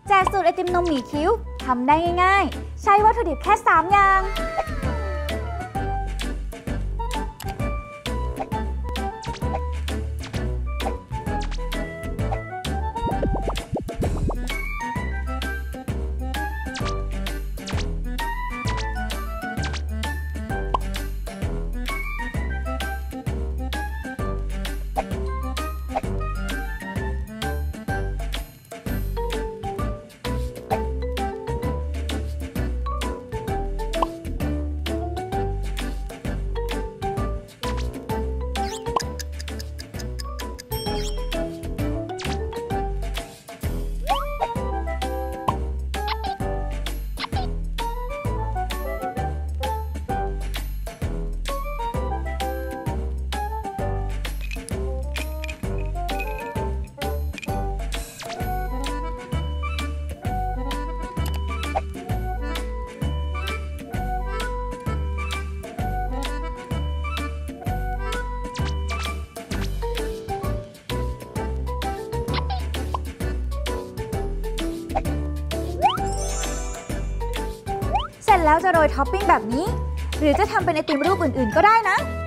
แจกสูตรไอติมนมหมี่คิ้วทำได้ง่ายๆใช้วัตถุดิบแค่3 อย่างเสร็จแล้วจะโรยท็อปปิ้งแบบนี้หรือจะทำเป็นไอติมรูปอื่นๆก็ได้นะ